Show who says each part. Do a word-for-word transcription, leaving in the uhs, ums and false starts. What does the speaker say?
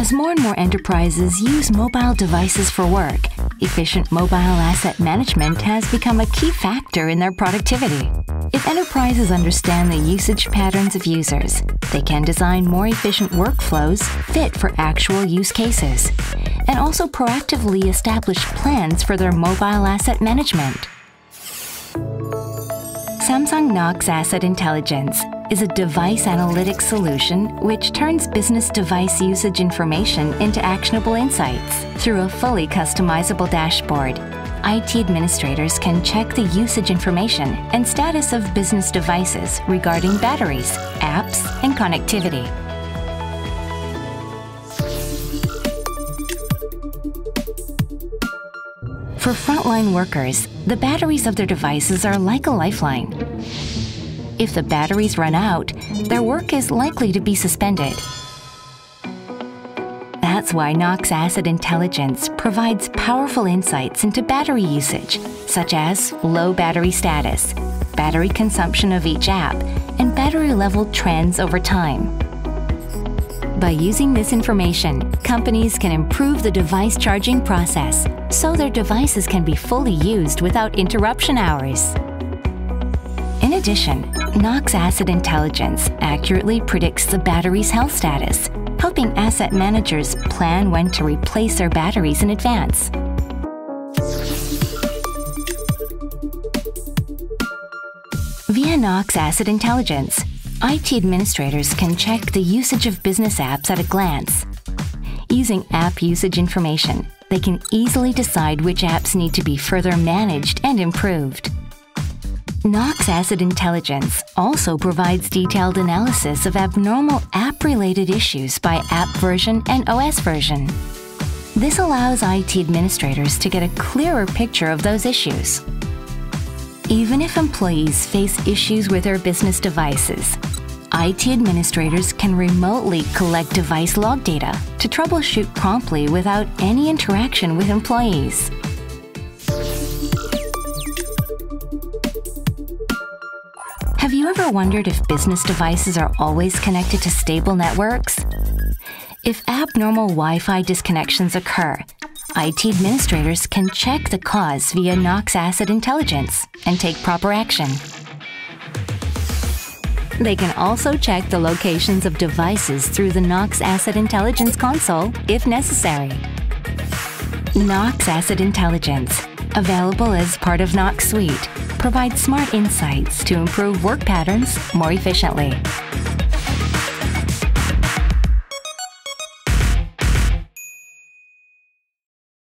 Speaker 1: As more and more enterprises use mobile devices for work, efficient mobile asset management has become a key factor in their productivity. If enterprises understand the usage patterns of users, they can design more efficient workflows fit for actual use cases, and also proactively establish plans for their mobile asset management. Samsung Knox Asset Intelligence is a device analytics solution which turns business device usage information into actionable insights. Through a fully customizable dashboard, I T administrators can check the usage information and status of business devices regarding batteries, apps, and connectivity. For frontline workers, the batteries of their devices are like a lifeline. If the batteries run out, their work is likely to be suspended. That's why Knox Asset Intelligence provides powerful insights into battery usage, such as low battery status, battery consumption of each app, and battery level trends over time. By using this information, companies can improve the device charging process, so their devices can be fully used without interruption hours. In addition, Knox Asset Intelligence accurately predicts the battery's health status, helping asset managers plan when to replace their batteries in advance. Via Knox Asset Intelligence, I T administrators can check the usage of business apps at a glance. Using app usage information, they can easily decide which apps need to be further managed and improved. Knox Asset Intelligence also provides detailed analysis of abnormal app-related issues by app version and O S version. This allows I T administrators to get a clearer picture of those issues. Even if employees face issues with their business devices, I T administrators can remotely collect device log data to troubleshoot promptly without any interaction with employees. Have you ever wondered if business devices are always connected to stable networks? If abnormal Wi-Fi disconnections occur, I T administrators can check the cause via Knox Asset Intelligence and take proper action. They can also check the locations of devices through the Knox Asset Intelligence console if necessary. Knox Asset Intelligence, available as part of Knox Suite, provides smart insights to improve work patterns more efficiently.